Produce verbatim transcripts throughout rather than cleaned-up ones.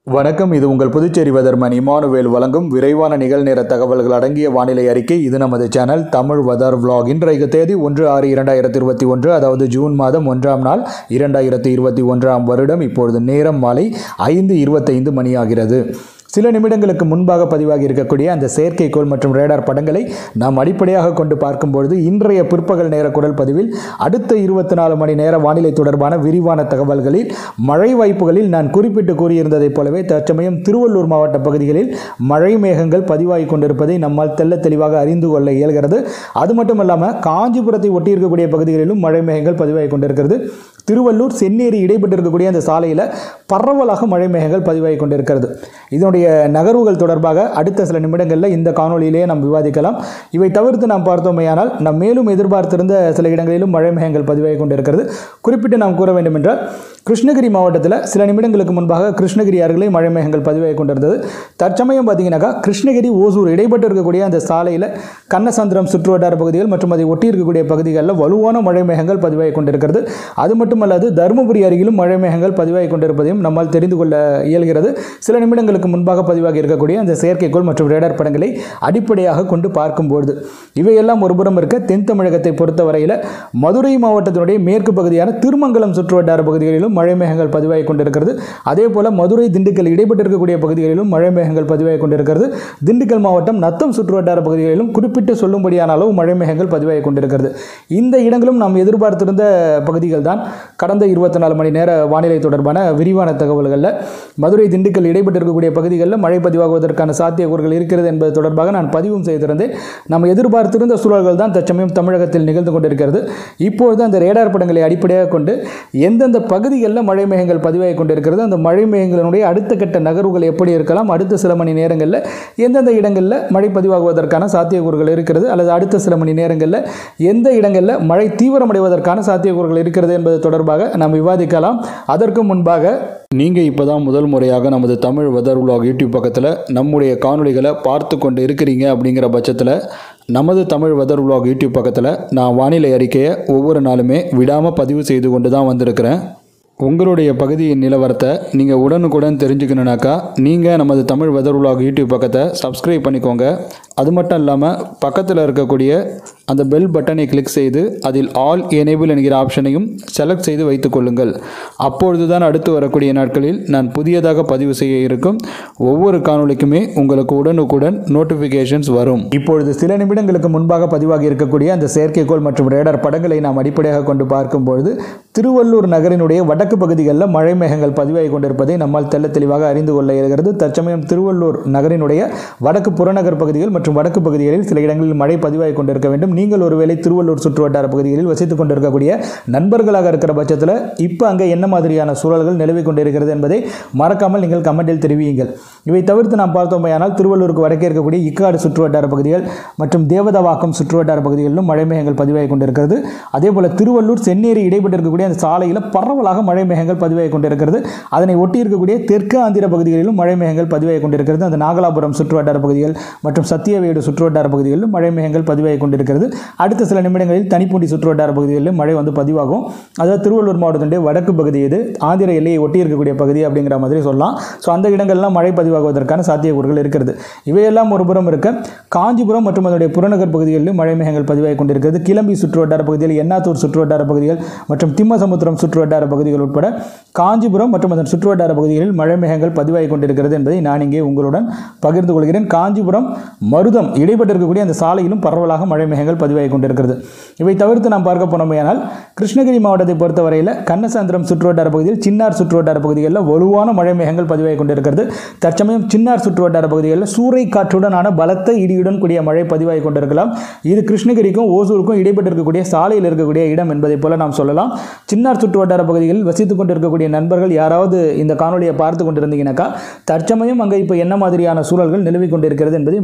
வணக்கம். இது உங்கள் புதுச்சேரி வெதர்மேன் இமானுவேல் வழங்கும் விரைவான நிகழ்நேர தகவல்கள் அடங்கிய வானிலை அறிக்கை. இது நமது சேனல் தமிழ் வெதர் விளாக். இன்றைக்கு தேதி ஒன்று ஆறு இரண்டாயிரத்தி இருபத்தி ஒன்று, அதாவது ஜூன் மாதம் ஒன்றாம் நாள் இரண்டாயிரத்தி இருபத்தி ஒன்றாம் வருடம். இப்பொழுது நேரம் மாலை ஐந்து இருபத்தைந்து மணி ஆகிறது. சில நிமிடங்களுக்கு முன்பாக பதிவாகி இருக்கக்கூடிய அந்த செயற்கைக்கோள் மற்றும் ரேடார் படங்களை நாம் அடிப்படையாக கொண்டு பார்க்கும்பொழுது இன்றைய பிற்பகல் நேர குரல் பதிவில் அடுத்த இருபத்தி நாலு மணி நேர வானிலை தொடர்பான விரிவான தகவல்களில் மழை வாய்ப்புகளில் நான் குறிப்பிட்டு கூறியிருந்ததைப் போலவே தற்சமயம் திருவள்ளூர் மாவட்ட பகுதிகளில் மழை மேகங்கள் பதிவாகி கொண்டிருப்பதை நம்மால் தெல்ல தெளிவாக அறிந்து கொள்ள இயல்கிறது. அது மட்டும் இல்லாமல் காஞ்சிபுரத்தை ஒட்டி இருக்கக்கூடிய பகுதிகளிலும் மழை மேகங்கள் பதிவாகி கொண்டிருக்கிறது. திருவள்ளூர் சென்னேரி இடைப்பட்டிருக்கக்கூடிய அந்த சாலையில் பரவலாக மழை மேகங்கள் பதிவாகி கொண்டிருக்கிறது. இதனுடைய நகர்வுகள் தொடர்பாக அடுத்த சில நிமிடங்களில் இந்த காணொலியிலேயே நாம் விவாதிக்கலாம். இவை தவிர்த்து நாம் பார்த்தோமேயானால் நாம் மேலும் எதிர்பார்த்திருந்த சில இடங்களிலும் மழை மேகங்கள் பதிவாகி கொண்டிருக்கிறது. குறிப்பிட்டு நாம் கூற வேண்டும் என்றால் கிருஷ்ணகிரி மாவட்டத்தில் சில நிமிடங்களுக்கு முன்பாக கிருஷ்ணகிரி அருகிலே மழை மேகங்கள் பதிவாகி கொண்டிருந்தது. தற்சமயம் பார்த்தீங்கன்னாக்கா கிருஷ்ணகிரி ஓசூர் இடைப்பட்டு இருக்கக்கூடிய அந்த சாலையில் கண்ணசந்திரம் சுற்றுவட்டார பகுதிகள் மற்றும் அதை ஒட்டி இருக்கக்கூடிய பகுதிகளில் வலுவான மழை மேகங்கள் பதிவாகி கொண்டிருக்கிறது. அது மட்டுமல்லாது தருமபுரி அருகிலும் மழை மேகங்கள் பதிவாகி கொண்டிருப்பதையும் நம்மால் தெரிந்து கொள்ள இயல்கிறது. சில நிமிடங்களுக்கு முன்பாக பதிவாகி இருக்கக்கூடிய அந்த செயற்கைக்கோள் மற்றும் ரேடார் படங்களை அடிப்படையாக கொண்டு பார்க்கும்போது இவையெல்லாம் ஒருபுறம் இருக்க, தென் தமிழகத்தை பொறுத்தவரையில் மதுரை மாவட்டத்தினுடைய மேற்கு பகுதியான திருமங்கலம் சுற்றுவட்டார பகுதிகளிலும் மழை மேகங்கள் பதிவாகி கொண்டிருக்கிறது. அதே போல மதுரை திண்டுக்கல் இடைப்பட்டு இருக்கக்கூடிய பகுதிகளிலும் மழை மேகங்கள் பதிவாகி கொண்டிருக்கிறது. திண்டுக்கல் மாவட்டம் நத்தம் சுற்றுவட்டார பகுதிகளிலும் குறிப்பிட்டு சொல்லும்படியான அளவு மழை மேகங்கள் பதிவாகி கொண்டிருக்கிறது. இந்த இடங்களும் நாம் எதிர்பார்த்திருந்த பகுதிகள் தான். கடந்த இருபத்தி நாலு மணி நேர வானிலை தொடர்பான விரிவான தகவல்களில் மதுரை திண்டுக்கல் இடைப்பட்டு இருக்கக்கூடிய பகுதிகளில் மழை பதிவாகுவதற்கான சாத்தியக்கூறுகள் இருக்கிறது என்பது தொடர்பாக நான் பதிவும் செய்திருந்தேன். நாம் எதிர்பார்த்திருந்த சூழல்கள் தான் தற்சமயம் தமிழகத்தில் நிகழ்ந்து கொண்டிருக்கிறது. இப்பொழுது அந்த ரேடார் படங்களை அடிப்படையாக கொண்டு எந்தெந்த பகுதிகளில் மழை மேகங்கள் பதிவாகி கொண்டிருக்கிறது, அந்த மழை மேகங்களுடைய அடுத்த கட்ட நகர்வுகள் எப்படி இருக்கலாம், அடுத்த சில மணி நேரங்களில் எந்தெந்த இடங்களில் மழை பதிவாகுவதற்கான சாத்தியக்கூறுகள் இருக்கிறது, அல்லது அடுத்த சில மணி நேரங்களில் எந்த இடங்களில் மழை தீவிரமடைவதற்கான சாத்தியக்கூறுகள் இருக்கிறது என்பது தொடர்பாக நாம் விவாதிக்கலாம். அதற்கு முன்பாக நீங்கள் இப்போ தான் முதல் முறையாக நமது தமிழ் வெதர் விளாக் யூடியூப் பக்கத்தில் நம்முடைய காணொலிகளை பார்த்து கொண்டு இருக்கிறீங்க அப்படிங்கிற பட்சத்தில் நமது தமிழ் வெதர் விளாக் யூடியூப் பக்கத்தில் நான் வானிலை அறிக்கையை ஒவ்வொரு நாளுமே விடாமல் பதிவு செய்து கொண்டு தான் வந்திருக்கிறேன். உங்களுடைய பகுதியின் நிலவரத்தை நீங்கள் உடனுக்குடன் தெரிஞ்சுக்கணுனாக்கா நீங்கள் நமது தமிழ் வெதர் விளாக் யூடியூப் பக்கத்தை சப்ஸ்கிரைப் பண்ணிக்கோங்க. அது மட்டும் இல்லாமல் பக்கத்தில் இருக்கக்கூடிய அந்த பெல் பட்டனை கிளிக் செய்து அதில் ஆல் எனேபிள் என்கிற ஆப்ஷனையும் செலக்ட் செய்து வைத்து கொள்ளுங்கள். அப்பொழுது தான் அடுத்து வரக்கூடிய நாட்களில் நான் புதியதாக பதிவு செய்ய இருக்கும் ஒவ்வொரு காணொலிக்குமே உங்களுக்கு உடனுக்குடன் நோட்டிஃபிகேஷன்ஸ் வரும். இப்பொழுது சில நிமிடங்களுக்கு முன்பாக பதிவாகி இருக்கக்கூடிய அந்த செயற்கைக்கோள் மற்றும் ரேடார் படங்களை நாம் அடிப்படையாக கொண்டு பார்க்கும்பொழுது திருவள்ளூர் நகரினுடைய வடக்கு பகுதிகளில் மழை மேகங்கள் பதிவாகி கொண்டிருப்பதை நம்மால் தெல்ல தெளிவாக அறிந்து கொள்ள இயல்கிறது. தற்சமயம் திருவள்ளூர் நகரினுடைய வடக்கு புறநகர் பகுதிகள் மற்றும் வடக்கு பகுதிகளில் சில இடங்களில் மழை பதிவாகி கொண்டிருக்க வேண்டும். நீங்கள் ஒருவேளை திருவள்ளூர் சுற்றுவட்டார பகுதிகளில் வசித்துக் கொண்டிருக்கக்கூடிய நண்பர்களாக இருக்கிற பட்சத்தில் இப்போ அங்கே என்ன மாதிரியான சூழல்கள் நிலவி கொண்டிருக்கிறது என்பதை மறக்காமல் நீங்கள் கமெண்டில் தெரிவியுங்கள். இவை தவிர்த்து நாம் பார்த்தோமையானால் திருவள்ளூருக்கு வடக்கே இருக்கக்கூடிய இக்காடு சுற்றுவட்டார பகுதிகள் மற்றும் தேவதவாக்கம் சுற்றுவட்டார பகுதிகளிலும் மழை மேகங்கள் பதிவாகி கொண்டிருக்கிறது. அதே போல திருவள்ளூர் சென்னேரி இடைப்பட்டு இருக்கக்கூடிய அந்த சாலையில் பரவலாக மழை மேகங்கள் பதிவாகி கொண்டிருக்கிறது. அதனை ஒட்டி இருக்கக்கூடிய தெற்கு ஆந்திர பகுதிகளிலும் மழை மேகங்கள் பதிவாகி கொண்டிருக்கிறது. அந்த நாகலாபுரம் சுற்றுவட்டார பகுதிகள் மற்றும் சத்தியவேடு சுற்றுவட்டார பகுதிகளிலும் மழை மேகங்கள் பதிவாகி கொண்டிருக்கிறது. அடுத்த சில நிமிடங்களில் தனிப்பூண்டி சுற்றுவட்டார பகுதிகளிலும் மழை வந்து பதிவாகும். அதாவது திருவள்ளூர் மாவட்டத்தினுடைய வடக்கு பகுதி இது ஆந்திர எல்லையை ஒட்டி இருக்கக்கூடிய பகுதி அப்படிங்கிற மாதிரி சொல்லலாம். ஸோ அந்த இடங்கள்லாம் மழை பதிவாகுவதற்கான சாத்தியக்கூறுகள் இருக்கிறது. இவையெல்லாம் ஒரு புறம் இருக்க, காஞ்சிபுரம் மற்றும் அதனுடைய புறநகர் பகுதிகளிலும் மழை மேகங்கள் பதிவாகி கொண்டிருக்கிறது. கிளம்பி சுற்றுவட்டார பகுதிகள், எண்ணாத்தூர் சுற்றுவட்டார பகுதிகள் மற்றும் திம்மசமுத்திரம் சுற்றுவட்டார பகுதிகள் உட்பட காஞ்சிபுரம் மற்றும் அதன் சுற்றுவட்டார பகுதிகளில் மழை மேகங்கள் பதிவாகி கொண்டிருக்கிறது என்பதை நான் இங்கே உங்களுடன் பகிர்ந்து கொள்கிறேன். காஞ்சிபுரம் மருதம் இடைப்பட்டு இருக்கக்கூடிய அந்த சாலையிலும் பரவலாக மழை மேகங்கள் பதிவாகி கொண்டிருக்கிறது. இவை தவிர்த்து நாம் பார்க்க போனோமையானால் கிருஷ்ணகிரி மாவட்டத்தை பொறுத்தவரையில் கண்ணசந்திரம் சுற்றுவட்டார பகுதியில், சின்னார் சுற்றுவட்டார பகுதிகளில் வலுவான மழை மேகங்கள் பதிவாகி கொண்டிருக்கிறது. தற்சமயம் சின்னார் சுற்றுவட்டார பகுதிகளில் சூறை காற்றுடனான பலத்த இடியுடன் கூடிய மழை பதிவாகி கொண்டிருக்கலாம். இது கிருஷ்ணகிரிக்கும் ஓசூருக்கும் இடைப்பட்டு இருக்கக்கூடிய சாலையில் இருக்கக்கூடிய இடம் என்பதை போல நாம் சொல்லலாம். சின்னார் சுற்றுவட்டார பகுதிகளில் வசித்துக் கொண்டிருக்கக்கூடிய நண்பர்கள் யாராவது இந்த காணொலியை பார்த்து கொண்டிருந்தீங்கன்னாக்கா தற்சமயம் அங்கே இப்போ என்ன மாதிரியான சூழல்கள் நிலவி கொண்டிருக்கிறது என்பதை மறக்காமல்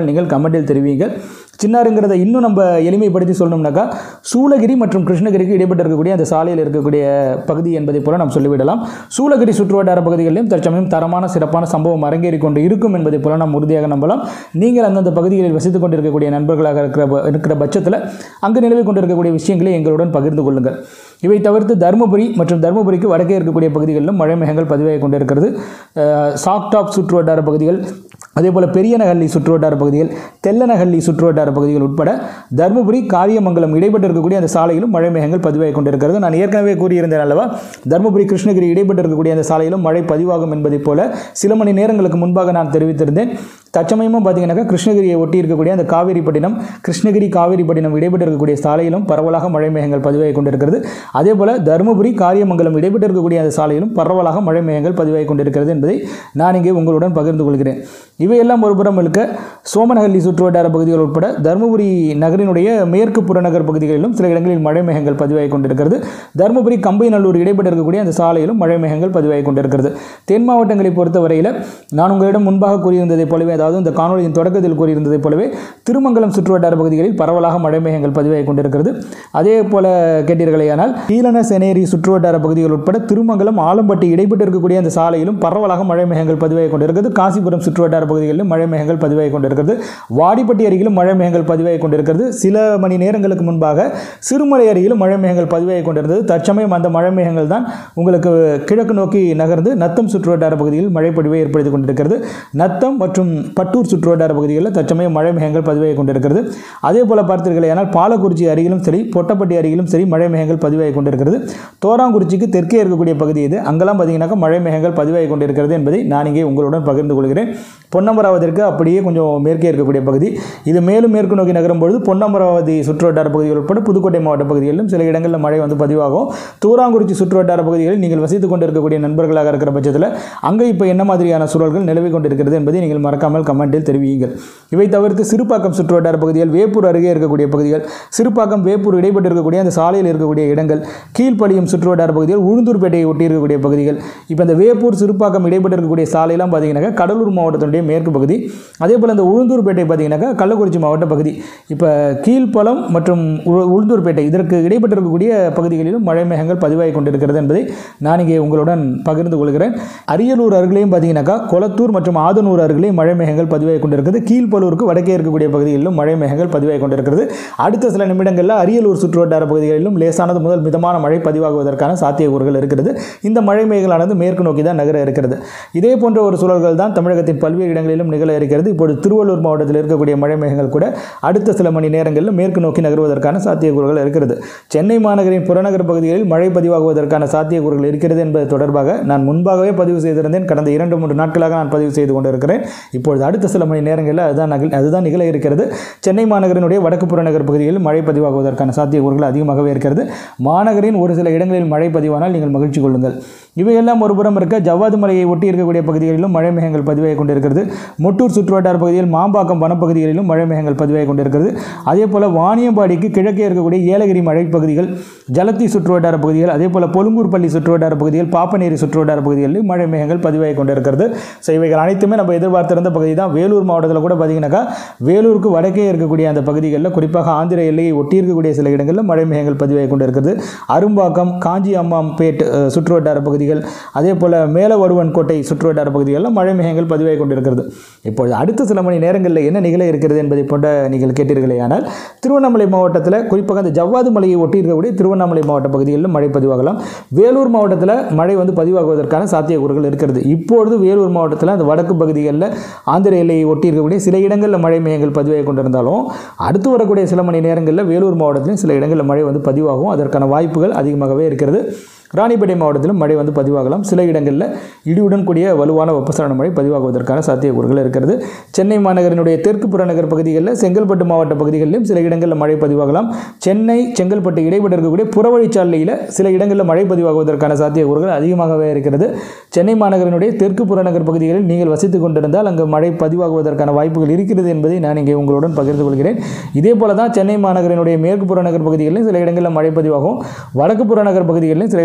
இருந்தால் நீங்கள் கமெண்டில் தெரிவிங்கள். சின்னாறுங்கிறத இன்னும் நம்ம எளிமைப்படுத்தி சொல்லணும்னாக்கா சூளகிரி மற்றும் கிருஷ்ணகிரிக்கு இடைப்பட்டு இருக்கக்கூடிய அந்த சாலையில் இருக்கக்கூடிய பகுதி என்பதை போல நாம் சொல்லிவிடலாம். சூளகிரி சுற்றுவட்டார பகுதிகளிலும் தற்சமயம் தரமான சிறப்பான சம்பவம் அரங்கேறி கொண்டு இருக்கும் என்பதை போல நாம் உறுதியாக நம்பலாம். நீங்கள் அந்தந்த பகுதிகளில் வசித்துக் கொண்டிருக்கக்கூடிய நண்பர்களாக இருக்கிற இருக்கிற பட்சத்தில் அங்கு நிலவி கொண்டிருக்கக்கூடிய விஷயங்களை எங்களுடன் பகிர்ந்து கொள்ளுங்கள். இவை தவிர்த்து தருமபுரி மற்றும் தருமபுரிக்கு வடக்கே இருக்கக்கூடிய பகுதிகளிலும் மழை மேகங்கள் பதிவாகி கொண்டிருக்கிறது. சாக்டாப் சுற்றுவட்டார பகுதிகள், அதேபோல் பெரியநகல்லி சுற்றுவட்டார பகுதிகள், தெல்லநகல்லி சுற்றுவட்டார பகுதிகள் உட்பட தருமபுரி காரியமங்கலம் இடைப்பட்டு இருக்கக்கூடிய அந்த சாலையிலும் மழை மேகங்கள் பதிவாகி கொண்டிருக்கிறது. நான் ஏற்கனவே கூறியிருந்தேன் அல்லவா, தருமபுரி கிருஷ்ணகிரி இடைப்பட்டு இருக்கக்கூடிய அந்த சாலையிலும் மழை பதிவாகும் என்பதைப் போல சில மணி நேரங்களுக்கு முன்பாக நான் தெரிவித்திருந்தேன். தற்சமயமும் பார்த்தீங்கன்னாக்கா கிருஷ்ணகிரியை ஒட்டி இருக்கக்கூடிய அந்த காவேரிப்பட்டினம், கிருஷ்ணகிரி காவேரிப்பட்டினம் இடைப்பட்டு இருக்கக்கூடிய சாலையிலும் பரவலாக மழை மேகங்கள் பதிவாகி கொண்டிருக்கிறது. அதேபோல் தருமபுரி காரியமங்கலம் இடைப்பட்டு இருக்கக்கூடிய அந்த சாலையிலும் பரவலாக மழை மேகங்கள் பதிவாகி கொண்டிருக்கிறது என்பதை நான் இங்கே உங்களுடன் பகிர்ந்து கொள்கிறேன். இவையெல்லாம் ஒருபுறம் இருக்க சோமனஹள்ளி சுற்றுவட்டார பகுதிகள் உட்பட தருமபுரி நகரினுடைய மேற்கு புறநகர் பகுதிகளிலும் சில இடங்களில் மழை மேகங்கள் பதிவாகி கொண்டிருக்கிறது. தருமபுரி கம்பைநல்லூர் இடைப்பட்டு இருக்கக்கூடிய அந்த சாலையிலும் மழை மேகங்கள் பதிவாகி கொண்டிருக்கிறது. தென் மாவட்டங்களை பொறுத்தவரையில் நான் உங்களிடம் முன்பாக கூறியிருந்ததைப் போலவே, அதாவது இந்த காணொலியின் தொடக்கத்தில் கூறியிருந்ததைப் போலவே திருமங்கலம் சுற்றுவட்டார பகுதிகளில் பரவலாக மழை மேகங்கள் பதிவாகி கொண்டிருக்கிறது. அதே போல கேட்டீர்களேயானால் கீழன செனேரி சுற்றுவட்டார பகுதிகள் உட்பட திருமங்கலம் ஆலம்பட்டி இடைப்பட்டு இருக்கக்கூடிய அந்த சாலையிலும் பரவலாக மழை மேகங்கள் பதிவாகி கொண்டிருக்கிறது. காசிபுரம் சுற்றுவட்டார பகுதிகளிலும் மழை மேகங்கள் பதிவாகி கொண்டிருக்கிறது. வாடிப்பட்டி அருகிலும் மழை மேகங்கள் பதிவாகி கொண்டிருக்கிறது. சில மணி நேரங்களுக்கு முன்பாக சிறுமலை அருகிலும் மழை மேகங்கள் பதிவாகி கொண்டிருந்தது. தற்சமயம் அந்த மழை மேகங்கள் தான் உங்களுக்கு கிழக்கு நோக்கி நகர்ந்து நத்தம் சுற்றுவட்டார பகுதியில் மழை பொழிவை ஏற்படுத்தி கொண்டிருக்கிறது. நத்தம் மற்றும் பட்டூர் சுற்றுவட்டார பகுதிகளில் தற்சமயம் மழை மேகங்கள் பதிவாகி கொண்டிருக்கிறது. அதே போல பார்த்தீர்களேயானால் பாலக்குறிச்சி அருகிலும் சரி, பொட்டப்பட்டி அருகிலும் சரி மழை மேகங்கள் பதிவாகி கொண்டிருக்கிறது. தோராங்குறிச்சிக்கு தெற்கே இருக்கக்கூடிய பகுதி இது, அங்கெல்லாம் பார்த்தீங்கன்னாக்கா மழை மேகங்கள் பதிவாகி கொண்டிருக்கிறது என்பதை நான் இங்கே உங்களுடன் பகிர்ந்து கொள்கிறேன். பொன்னமராவதிற்கு அப்படியே கொஞ்சம் மேற்கே இருக்கக்கூடிய பகுதி இது. மேலும் மேற்கு நோக்கி நகரும் பொழுது பொன்னமராவதி சுற்றுவட்டார பகுதிகள் உட்பட புதுக்கோட்டை மாவட்ட பகுதிகளிலும் சில இடங்களில் மழை வந்து பதிவாகும். தூராங்குறிச்சி சுற்றுவட்டார பகுதிகளில் நீங்கள் வசித்துக் கொண்டிருக்கக்கூடிய நண்பர்களாக இருக்கிற பட்சத்தில் அங்கே இப்போ என்ன மாதிரியான சூழல்கள் நிலவி கொண்டிருக்கிறது என்பதை நீங்கள் மறக்காமல் கமெண்டில் தெரிவியுங்கள். இவை தவிர்த்து சிறுபாக்கம் சுற்றுவட்டார பகுதிகள், வேப்பூர் அருகே இருக்கக்கூடிய பகுதிகள், சிறுபாக்கம் வேப்பூர் இடைப்பட்டு இருக்கக்கூடிய அந்த சாலையில் இருக்கக்கூடிய இடங்கள், கீழ்ப்படியும் சுற்றுவட்டார பகுதிகள், உளுந்தூர்பேட்டையை ஒட்டி இருக்கக்கூடிய பகுதிகள். இப்போ இந்த வேப்பூர் சிறுபாக்கம் இடைப்பட்டு இருக்கக்கூடிய சாலையெல்லாம் பார்த்தீங்கன்னாக்கா கடலூர் மாவட்டத்தினுடைய மேற்கு பகுதி. அதே போல் இந்த உளுந்தூர்பேட்டை பார்த்தீங்கன்னாக்கா கள்ளக்குறிச்சி மாவட்ட பகுதி. இப்போ கீழ்ப்பலம் மற்றும் உளுந்தூர்பேட்டை இதற்கு இடைப்பட்டு இருக்கக்கூடிய பகுதிகளிலும் மழை மேகங்கள் பதிவாகி கொண்டிருக்கிறது என்பதை நான் இங்கே உங்களுடன் பகிர்ந்து கொள்கிறேன். அரியலூர் அருகிலையும் பார்த்தீங்கன்னாக்கா கொளத்தூர் மற்றும் ஆதனூர் அருகிலையும் மழை மேகங்கள் பதிவாகி கொண்டிருக்கிறது. கீழ்ப்பலூருக்கு வடக்கே இருக்கக்கூடிய பகுதிகளிலும் மழை மேகங்கள் பதிவாகி கொண்டிருக்கிறது. அடுத்த சில நிமிடங்களில் அரியலூர் சுற்றுவட்டார பகுதிகளிலும் லேசானது முதல் மிதமான மழை பதிவாகுவதற்கான சாத்தியக்கூறுகள் இருக்கிறது. இந்த மழை மேகங்களானது மேற்கு நோக்கி தான் நகர இருக்கிறது. இதே போன்ற ஒரு சூழல்கள் தான் தமிழகத்தின் பல்வேறு இடங்களிலும் நிகழ இருக்கிறது. இப்பொழுது திருவள்ளூர் மாவட்டத்தில் இருக்கக்கூடிய மழை மேகங்கள் கூட அடுத்த சில மணி நேரங்களில் மேற்கு நோக்கி நகர்வதற்கான சாத்தியக்கூறுகள் இருக்கிறது. சென்னை மாநகரின் புறநகர் பகுதிகளில் மழை பதிவாகுவதற்கான சாத்தியக்கூறுகள் இருக்கிறது என்பது தொடர்பாக நான் முன்பாகவே பதிவு செய்திருந்தேன். கடந்த இரண்டு மூன்று நாட்களாக நான் பதிவு செய்து கொண்டிருக்கிறேன். இப்பொழுது அடுத்த சில மணி நேரங்களில் அதுதான் அதுதான் நிகழ இருக்கிறது. சென்னை மாநகரினுடைய வடக்கு புறநகர் பகுதிகளில் மழை பதிவாகுவதற்கான சாத்தியக்கூறுகள் அதிகமாகவே இருக்கிறது. மாநகரின் ஒரு சில இடங்களில் மழை பதிவானால் நீங்கள் மகிழ்ச்சி கொள்ளுங்கள். இவையெல்லாம் ஒருபுறம் இருக்க ஜவ்வாது மலையை ஒட்டி இருக்கக்கூடிய பகுதிகளிலும் மழை மேகங்கள் பதிவாகி கொண்டிருக்கிறது. மொட்டூர் சுற்றுவட்டார பகுதியில் மாம்பாக்கம் வனப்பகுதிகளிலும் மழை மேகங்கள் பதிவாகி கொண்டிருக்கிறது. அதே போல் வாணியம்பாடிக்கு கிழக்கே இருக்கக்கூடிய ஏலகிரி மழை பகுதிகள், ஜலத்தி சுற்றுவட்டார பகுதிகள், அதே போல் பொலுங்கூர்பள்ளி சுற்றுவட்டார பகுதிகள், பாப்பநேரி சுற்றுவட்டார பகுதிகளில் மழை மேகங்கள் பதிவாகி கொண்டிருக்கிறது. ஸோ இவைகள் அனைத்துமே நம்ம எதிர்பார்த்திருந்த பகுதி தான். வேலூர் மாவட்டத்தில் கூட பார்த்தீங்கன்னாக்கா வேலூருக்கு வடக்கே இருக்கக்கூடிய அந்த பகுதிகளில், குறிப்பாக ஆந்திர எல்லையை ஒட்டி இருக்கக்கூடிய சில இடங்களில் மழை மேகங்கள் பதிவாகி கொண்டிருக்கிறது. அரும்பாக்கம், காஞ்சி அம்மாம்பேட் சுற்றுவட்டார பகுதிகள், அதே போல் மேலவடுவன் கோட்டை சுற்றுவட்டார பகுதிகளில் மழை மேகங்கள் பதிவாகி கொண்டிருக்கிறது. இப்பொழுது அடுத்த சில மணி நேரங்களில் என்ன நிகழ இருக்கிறது என்பதை போன்ற நீங்கள் கேட்டீர்களே. ஆனால் திருவண்ணாமலை மாவட்டத்தில் குறிப்பாக அந்த ஜவ்வாது மலையை ஒட்டி இருக்கக்கூடிய திருவண்ணாமலை மாவட்ட பகுதிகளிலும் மழை பதிவாகலாம். வேலூர் மாவட்டத்தில் மழை வந்து பதிவாகுவதற்கான சாத்தியக்கூறுகள் இருக்கிறது. இப்பொழுது வேலூர் மாவட்டத்தில் அந்த வடக்கு பகுதிகளில் ஆந்திர எல்லையை ஒட்டி இருக்கக்கூடிய சில இடங்களில் மழை மேகங்கள் பதிவாகி கொண்டிருந்தாலும் அடுத்து வரக்கூடிய சில மணி நேரங்களில் வேலூர் மாவட்டத்திலும் சில இடங்களில் மழை வந்து பதிவாகும். அதற்கான வாய்ப்புகள் அதிகமாகவே இருக்கிறது. ராணிப்பேட்டை மாவட்டத்திலும் மழை வந்து பதிவாகலாம். சில இடங்களில் இடியுடன் கூடிய வலுவான வெப்பசலன மழை பதிவாகுவதற்கான சாத்தியக்கூறுகள் இருக்கிறது. சென்னை மாநகரினுடைய தெற்கு புறநகர் பகுதிகளில், செங்கல்பட்டு மாவட்ட பகுதிகளிலும் சில இடங்களில் மழை பதிவாகலாம். சென்னை செங்கல்பட்டு இடைப்பட்டு இருக்கக்கூடிய புறவழிச்சாலையில் சில இடங்களில் மழை பதிவாகுவதற்கான சாத்தியக்கூறுகள் அதிகமாகவே இருக்கிறது. சென்னை மாநகரினுடைய தெற்கு புறநகர் பகுதிகளில் நீங்கள் வசித்துக் கொண்டிருந்தால் அங்கு மழை பதிவாகுவதற்கான வாய்ப்புகள் இருக்கிறது என்பதை நான் இங்கே உங்களுடன் பகிர்ந்து கொள்கிறேன். இதே போல தான் சென்னை மாநகரினுடைய மேற்கு புறநகர் பகுதிகளிலும் சில இடங்களில் மழை பதிவாகும். வடக்கு புறநகர் பகுதிகளிலும் சில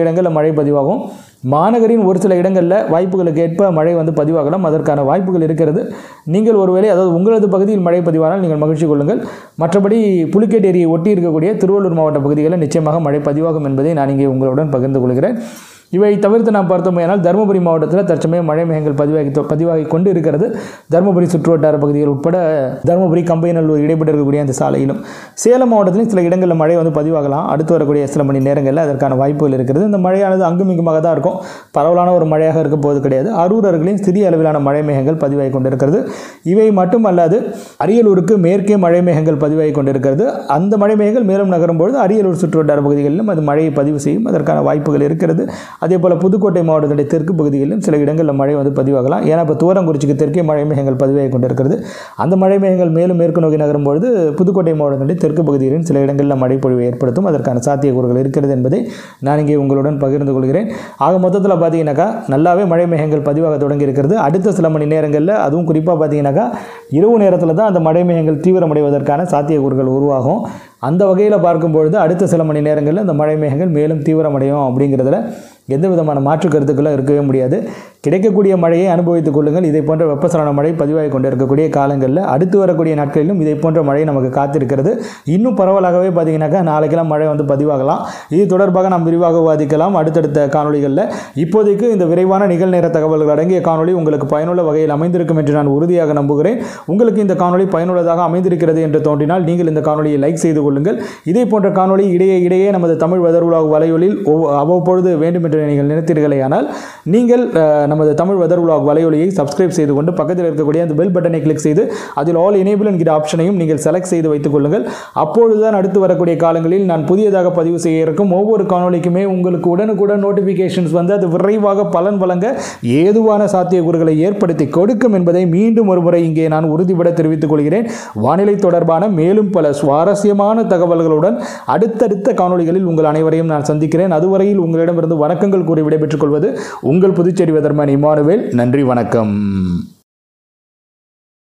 இடங்களில் மழை பதிவாகும். மாநகரின் ஒரு சில இடங்களில் வாய்ப்புகளுக்கு ஏற்ப மழை வந்து பதிவாகலாம். அதற்கான வாய்ப்புகள் இருக்கிறது. நீங்கள் ஒருவேளை அதாவது உங்களது பகுதியில் மழை பதிவானால் நீங்கள் மகிழ்ச்சி கொள்ளுங்கள். மற்றபடி புலிக்கேட் ஏரியை ஒட்டி இருக்கக்கூடிய திருவள்ளூர் மாவட்ட பகுதிகளில் நிச்சயமாக மழை பதிவாகும் என்பதை நான் இங்கே உங்களுடன் பகிர்ந்து கொள்கிறேன். இவை தவிர்த்து நாம் பார்த்தோமேனால் தருமபுரி மாவட்டத்தில் தற்சமயம் மழை மேகங்கள் பதிவாகி பதிவாகி கொண்டு இருக்கிறது. தருமபுரி சுற்றுவட்டார பகுதிகள் உட்பட தருமபுரி கம்பைநல்லூர் இடைப்பட்டு இருக்கக்கூடிய அந்த சாலையிலும் சேலம் மாவட்டத்திலும் சில இடங்களில் மழை வந்து பதிவாகலாம். அடுத்து வரக்கூடிய சில மணி நேரங்களில் அதற்கான வாய்ப்புகள் இருக்கிறது. இந்த மழையானது அங்குமிங்குமாக தான் இருக்கும். பரவலான ஒரு மழையாக இருக்க போவது கிடையாது. அரூர் அருகிலும் சிறிய அளவிலான மழை மேகங்கள் பதிவாகி கொண்டிருக்கிறது. இவை மட்டுமல்லாது அரியலூருக்கு மேற்கே மழை மேகங்கள் பதிவாகி கொண்டிருக்கிறது. அந்த மழை மேகங்கள் மேலும் நகரும்பொழுது அரியலூர் சுற்றுவட்டார பகுதிகளிலும் அது மழையை பதிவு செய்யும். அதற்கான வாய்ப்புகள் இருக்கிறது. அதே போல் புதுக்கோட்டை மாவட்டத்துடைய தெற்கு பகுதிகளிலும் சில இடங்களில் மழை வந்து பதிவாகலாம். ஏன்னா இப்போ தூரங்குறிச்சிக்கு தெற்கே மழை மேகங்கள் பதிவாகி கொண்டிருக்கிறது. அந்த மழை மேகங்கள் மேலும் மேற்கு நோக்கி நகரும்பொழுது புதுக்கோட்டை மாவட்டத்துடைய தெற்கு பகுதிகளிலும் சில இடங்களில் மழை பொழிவை ஏற்படுத்தும். அதற்கான சாத்தியக்கூறுகள் இருக்கிறது என்பதை நான் இங்கே உங்களுடன் பகிர்ந்து கொள்கிறேன். ஆக மொத்தத்தில் பார்த்தீங்கன்னாக்கா நல்லாவே மழை மேகங்கள் பதிவாக தொடங்கி இருக்கிறது. அடுத்த சில மணி நேரங்களில் அதுவும் குறிப்பாக பார்த்தீங்கன்னாக்கா இரவு நேரத்தில் தான் அந்த மழை மேகங்கள் தீவிரமடைவதற்கான சாத்தியக்கூறுகள் உருவாகும். அந்த வகையில் பார்க்கும்பொழுது அடுத்த சில மணி நேரங்களில் அந்த மழை மேகங்கள் மேலும் தீவிரமடையும் அப்படிங்கிறதுல எந்த விதமான மாற்று கருத்துக்களும் இருக்கவே முடியாது. கிடைக்கக்கூடிய மழையை அனுபவித்துக் கொள்ளுங்கள். இதை போன்ற வெப்பசலன மழை பதிவாகி கொண்டு இருக்கக்கூடிய காலங்களில் அடுத்து வரக்கூடிய நாட்களிலும் இதை போன்ற மழை நமக்கு காத்திருக்கிறது. இன்னும் பரவலாகவே பார்த்தீங்கன்னாக்கா நாளைக்கெல்லாம் மழை வந்து பதிவாகலாம். இது தொடர்பாக நாம் விரிவாக விவாதிக்கலாம் அடுத்தடுத்த காணொலிகளில். இப்போதைக்கு இந்த விரைவான நிகழ்நேர தகவல்கள் அடங்கிய காணொலி உங்களுக்கு பயனுள்ள வகையில் அமைந்திருக்கும் என்று நான் உறுதியாக நம்புகிறேன். உங்களுக்கு இந்த காணொலி பயனுள்ளதாக அமைந்திருக்கிறது என்று தோன்றினால் நீங்கள் இந்த காணொலியை லைக் செய்து கொள்ளுங்கள். இதே போன்ற காணொலி இடையே இடையே நமது தமிழ் வெதர் விலாக் வலையொலியில் அவ்வப்பொழுது வேண்டும் என்று நீங்கள் நினைத்தீர்களேயானால் நீங்கள் நமது தமிழ் வெதர் விலாக் வலையொலியை சப்ஸ்கிரைப் செய்து கொண்டு பக்கத்தில் இருக்கக்கூடிய அந்த பெல் பட்டனை கிளிக் செய்து அதில் ஆல் எனேபிள் என்கிற ஆப்ஷனையும் நீங்கள் செலக்ட் செய்து வைத்துக் கொள்ளுங்கள். அப்பொழுதுதான் அடுத்து வரக்கூடிய காலங்களில் நான் புதியதாக பதிவு செய்ய இருக்கும் ஒவ்வொரு காணொலிக்குமே உங்களுக்கு உடனுக்குடன் நோட்டிஃபிகேஷன்ஸ் வந்து அது விரைவாக பலன் வழங்க ஏதுவான சாத்தியக்கூறுகளை ஏற்படுத்தி கொடுக்கும் என்பதை மீண்டும் ஒருமுறை இங்கே நான் உறுதிபட தெரிவித்துக் கொள்கிறேன். வானிலை தொடர்பான மேலும் பல சுவாரஸ்யமான தகவல்களுடன் அடுத்தடுத்த காணொலிகளில் உங்கள் அனைவரையும் நான் சந்திக்கிறேன். அதுவரையில் உங்களிடமிருந்து வணக்கங்கள் கூறி விடைபெற்றுக் கொள்வது உங்கள் புதுச்சேரி வெதர்மேன் இமானுவேல். நன்றி, வணக்கம்.